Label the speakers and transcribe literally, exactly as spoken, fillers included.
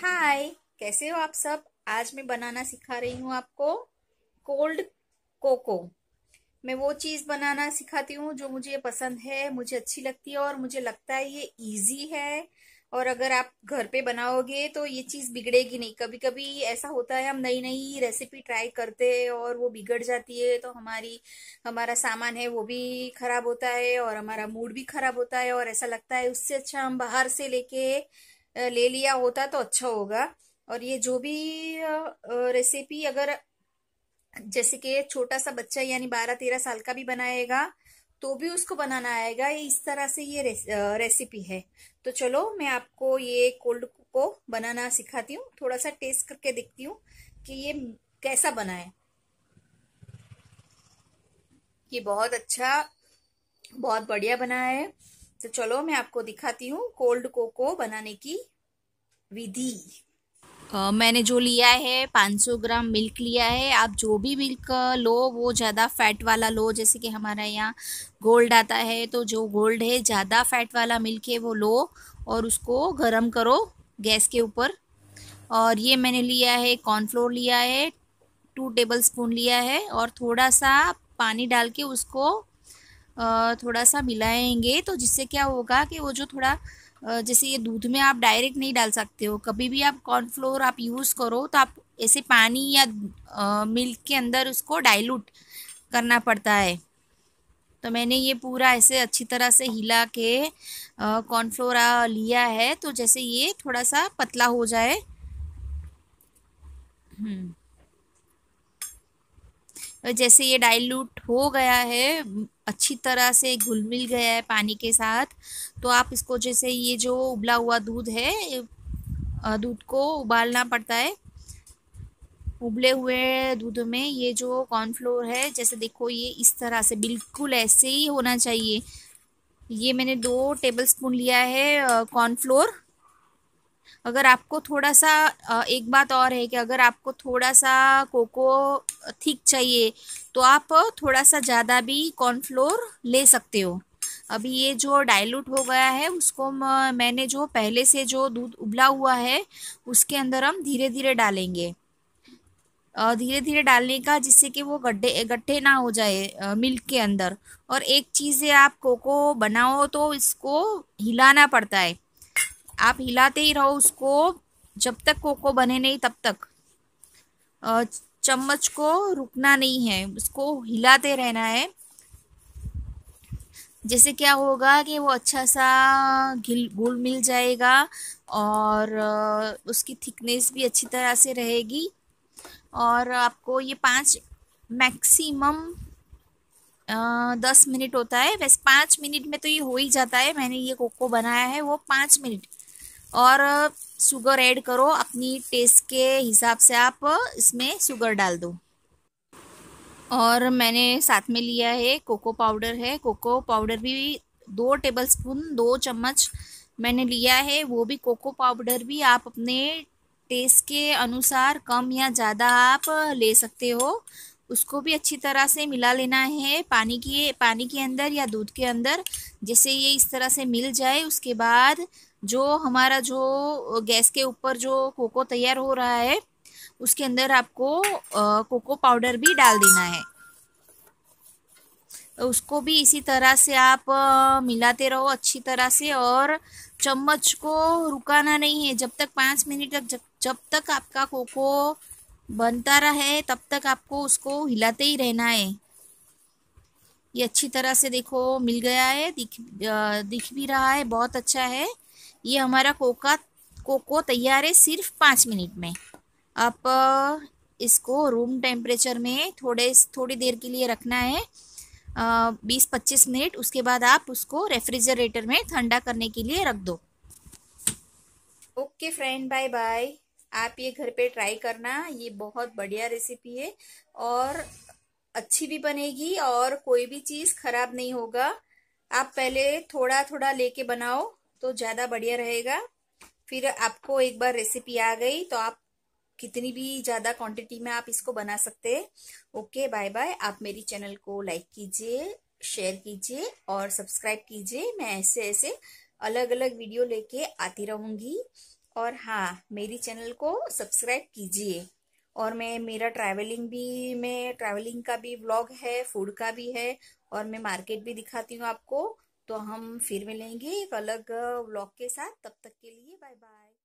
Speaker 1: हाय। कैसे हो आप सब। आज मैं बनाना सिखा रही हूँ आपको कोल्ड कोको। मैं वो चीज बनाना सिखाती हूँ जो मुझे पसंद है, मुझे अच्छी लगती है और मुझे लगता है ये इजी है। और अगर आप घर पे बनाओगे तो ये चीज बिगड़ेगी नहीं। कभी कभी ऐसा होता है, हम नई नई रेसिपी ट्राई करते हैं और वो बिगड़ जाती है, तो हमारी हमारा सामान है वो भी खराब होता है और हमारा मूड भी खराब होता है। और ऐसा लगता है उससे अच्छा हम बाहर से लेके अ, ले लिया होता तो अच्छा होगा। और ये जो भी रेसिपी अगर जैसे कि छोटा सा बच्चा यानी बारह तेरह साल का भी बनाएगा तो भी उसको बनाना आएगा, ये इस तरह से ये रेस, रेसिपी है। तो चलो मैं आपको ये कोल्ड को बनाना सिखाती हूँ, थोड़ा सा टेस्ट करके देखती हूँ कि ये कैसा बना है। ये बहुत अच्छा, बहुत बढ़िया बना है। तो चलो मैं आपको दिखाती हूँ कोल्ड कोको बनाने की विधि। अ, मैंने जो लिया है पाँच सौ ग्राम मिल्क लिया है। आप जो भी मिल्क लो वो ज़्यादा फैट वाला लो, जैसे कि हमारा यहाँ गोल्ड आता है, तो जो गोल्ड है ज़्यादा फैट वाला मिल्क है वो लो और उसको गरम करो गैस के ऊपर। और ये मैंने लिया है कॉर्नफ्लोर लिया है, टू टेबल स्पून लिया है और थोड़ा सा पानी डाल के उसको अ, थोड़ा सा मिलाएंगे। तो जिससे क्या होगा कि वो जो थोड़ा अ, जैसे ये दूध में आप डायरेक्ट नहीं डाल सकते हो, कभी भी आप कॉर्नफ्लोर आप यूज़ करो तो आप ऐसे पानी या मिल्क के अंदर उसको डाइल्यूट करना पड़ता है। तो मैंने ये पूरा ऐसे अच्छी तरह से हिला के कॉर्नफ्लोर लिया है, तो जैसे ये थोड़ा सा पतला हो जाए। हम्म जैसे ये डाइल्यूट हो गया है, अच्छी तरह से घुल मिल गया है पानी के साथ, तो आप इसको जैसे ये जो उबला हुआ दूध है, अ, दूध को उबालना पड़ता है। उबले हुए दूध में ये जो कॉर्नफ्लोर है, जैसे देखो ये इस तरह से बिल्कुल ऐसे ही होना चाहिए। ये मैंने दो टेबलस्पून लिया है कॉर्नफ्लोर। अगर आपको थोड़ा सा अ, एक बात और है कि अगर आपको थोड़ा सा कोको थिक चाहिए तो आप थोड़ा सा ज़्यादा भी कॉर्नफ्लोर ले सकते हो। अभी ये जो डाइल्यूट हो गया है उसको म- मैंने जो पहले से जो दूध उबला हुआ है उसके अंदर हम धीरे धीरे डालेंगे। धीरे धीरे डालने का जिससे कि वो गड्ढे गड्ढे ना हो जाए अ, मिल्क के अंदर। और एक चीज़ है, आप कोको बनाओ तो इसको हिलाना पड़ता है। आप हिलाते ही रहो उसको जब तक कोको बने नहीं तब तक। अ, चम्मच को रुकना नहीं है, उसको हिलाते रहना है। जैसे क्या होगा कि वो अच्छा सा घिल घुल मिल जाएगा और अ, उसकी थिकनेस भी अच्छी तरह से रहेगी। और आपको ये पाँच मैक्सिमम दस मिनट होता है, वैसे पाँच मिनट में तो ये हो ही जाता है। मैंने ये कोको बनाया है वो पाँच मिनट। और शुगर ऐड करो अपनी टेस्ट के हिसाब से, आप इसमें शुगर डाल दो। और मैंने साथ में लिया है कोको पाउडर है, कोको पाउडर भी दो टेबलस्पून दो चम्मच मैंने लिया है। वो भी कोको पाउडर भी आप अपने टेस्ट के अनुसार कम या ज़्यादा आप ले सकते हो। उसको भी अच्छी तरह से मिला लेना है पानी की पानी के अंदर या दूध के अंदर। जैसे ये इस तरह से मिल जाए उसके बाद जो हमारा जो गैस के ऊपर जो कोको तैयार हो रहा है उसके अंदर आपको अ, कोको पाउडर भी डाल देना है। उसको भी इसी तरह से आप अ, मिलाते रहो अच्छी तरह से। और चम्मच को रुकाना नहीं है, जब तक पाँच मिनट तक जब, जब तक आपका कोको बनता रहे तब तक आपको उसको हिलाते ही रहना है। ये अच्छी तरह से देखो मिल गया है, दिख अ, दिख भी रहा है, बहुत अच्छा है। ये हमारा कोका कोको तैयार है सिर्फ पाँच मिनट में। आप अ, इसको रूम टेम्परेचर में थोड़े थोड़ी देर के लिए रखना है, बीस पच्चीस मिनट। उसके बाद आप उसको रेफ्रिजरेटर में ठंडा करने के लिए रख दो। Okay friend, bye bye. आप ये घर पे ट्राई करना, ये बहुत बढ़िया रेसिपी है और अच्छी भी बनेगी और कोई भी चीज़ खराब नहीं होगा। आप पहले थोड़ा थोड़ा लेके बनाओ तो ज़्यादा बढ़िया रहेगा। फिर आपको एक बार रेसिपी आ गई तो आप कितनी भी ज़्यादा क्वांटिटी में आप इसको बना सकते हैं। Okay bye bye. आप मेरी चैनल को लाइक कीजिए, शेयर कीजिए और सब्सक्राइब कीजिए। मैं ऐसे ऐसे अलग अलग वीडियो लेके आती रहूँगी। और हाँ, मेरी चैनल को सब्सक्राइब कीजिए। और मैं मेरा ट्रैवलिंग भी मैं ट्रैवलिंग का भी व्लॉग है, फूड का भी है, और मैं मार्केट भी दिखाती हूँ आपको। तो हम फिर मिलेंगे एक अलग व्लॉग के साथ। तब तक के लिए बाय बाय।